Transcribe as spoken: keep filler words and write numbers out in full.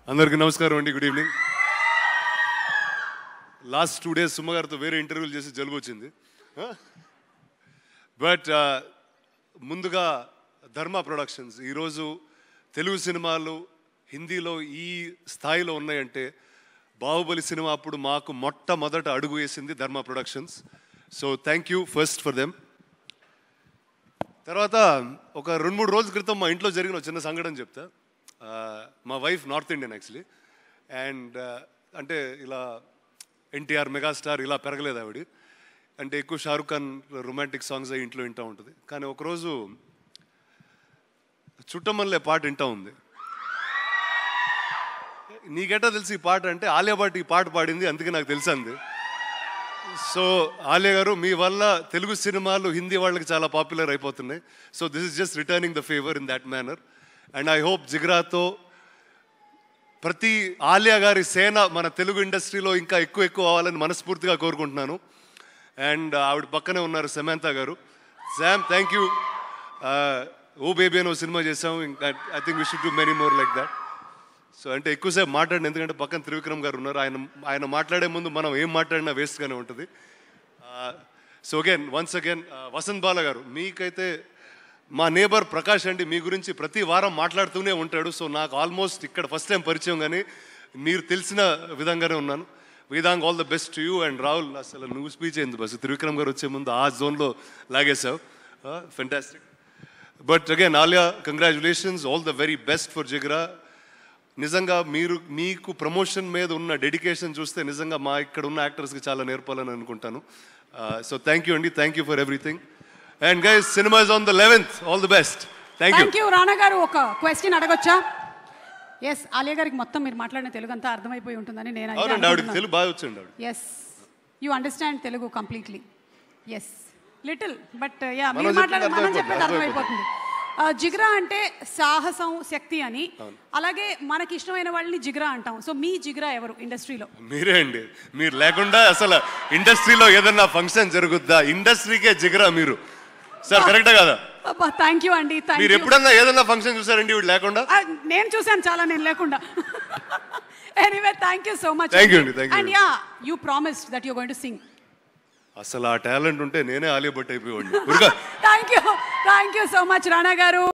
అందరికీ నమస్కారం అండి. Good evening. Last two days Suma గారితో వేరే ఇంటర్వ్యూలు చేసి జలుబు వచ్చింది. బట్ ముందుగా ధర్మ ప్రొడక్షన్స్ ఈరోజు తెలుగు సినిమాలు హిందీలో ఈ స్థాయిలో ఉన్నాయంటే బాహుబలి సినిమా అప్పుడు మాకు మొట్టమొదట అడుగు వేసింది Dharma productions. So thank you first for them. తర్వాత ఒక రెండు మూడు రోజుల క్రితం మా ఇంట్లో జరిగిన చిన్న సంఘటన చెప్తా. మా wife north Indian actually, and అంటే ఇలా ఎన్టీఆర్ మెగాస్టార్ ఇలా పెరగలేదు ఆవిడ. అంటే ఎక్కువ షారుఖ్ ఖాన్ రొమాంటిక్ సాంగ్స్ అవి ఇంట్లో వింటూ ఉంటుంది. కానీ ఒకరోజు చుట్టమల్లే పాట వింటూ ఉంది. నీకెట్టా తెలిసి ఈ పాట అంటే ఆలియా భట్ ఈ పాట పాడింది, అందుకే నాకు తెలుసు అంది. సో ఆలియా గారు, మీ వల్ల తెలుగు సినిమాలు హిందీ వాళ్ళకి చాలా పాపులర్ అయిపోతున్నాయి. So this is just returning the favour in that manner. And I hope జిగ్రాతో ప్రతి ఆలియా గారి సేన మన తెలుగు ఇండస్ట్రీలో ఇంకా ఎక్కువ ఎక్కువ అవ్వాలని మనస్ఫూర్తిగా కోరుకుంటున్నాను. అండ్ ఆవిడ పక్కనే ఉన్నారు సమంత గారు. Sam, thank you. Oh baby అని ఒక సినిమా చేసాం. I think we should do many more like that. So అంటే ఎక్కువసేపు మాట్లాడిన, ఎందుకంటే పక్కన త్రివిక్రమ్ గారు ఉన్నారు. ఆయన ఆయన మాట్లాడే ముందు మనం ఏం మాట్లాడినా వేస్ట్గానే ఉంటుంది. So again once again Vasanth Bala గారు, మీకైతే మా నేబర్ ప్రకాష్ అండి మీ గురించి ప్రతి వారం మాట్లాడుతూనే ఉంటాడు. సో నాకు ఆల్మోస్ట్ ఇక్కడ ఫస్ట్ టైం పరిచయం, కానీ మీరు తెలిసిన విధంగానే ఉన్నాను. Vedang, all the best to you. And Rahul, అసలు నువ్వు స్పీచ్ అయింది బస్ త్రివిక్రమ్ గారు వచ్చే ముందు ఆ జోన్లో లాగేసావు. Fantastic. But again Alia, congratulations, all the very best for Jigra. నిజంగా మీరు మీకు ప్రమోషన్ మీద ఉన్న డెడికేషన్ చూస్తే నిజంగా మా ఇక్కడ ఉన్న యాక్టర్స్కి చాలా నేర్పాలని అనుకుంటాను. సో థ్యాంక్ యూ అండి, thank you for everything. And guys, cinema is on the eleventh. All the best. Thank you. Thank you. Rana గారు, ఒక క్వశ్చన్ అడగొచ్చా? ఎస్, ఆలియా గారికి మొత్తం మీరు మాట్లాడిన తెలుగు అంతా అర్థమైపోయి ఉంటుందని నేను అవునండి, ఆవిడకి తెలుగు బాగా వచ్చింది. Yes, you understand Telugu completely. Yes, little, but yeah మీరు మాట్లాడే మనం చెప్పేది అర్థమైపోతుంది. జిగ్రా అంటే సాహసం, శక్తి అని. అలాగే మనకి ఇష్టమైన వాళ్ళని జిగ్రా అంటాం. సో మీ జిగ్రా ఎవరు ఇండస్ట్రీలో? మీరే అండి. మీరు లేకుండా అసలు ఇండస్ట్రీలో ఏదన్నా ఫంక్షన్ జరుగుద్దా? ఇండస్ట్రీకే జిగ్రా మీరు. సార్ కరెక్టా కదా? థ్యాంక్ యూ అండి. మీరు ఎప్పుడన్నా ఏదన్నా ఫంక్షన్ చూసారండి వీడు లేకుండా? నేను చూసాను చాలా, నేను లేకుండా. Anyway, thank you so much. Thank you అండి. Thank you. And yeah, you promised that you are going to sing. అసలు ఆ టాలెంట్ ఉంటే నేనే ఆలియా భట్ అయిపోయాడు. Thank you, thank you so much Rana గారు.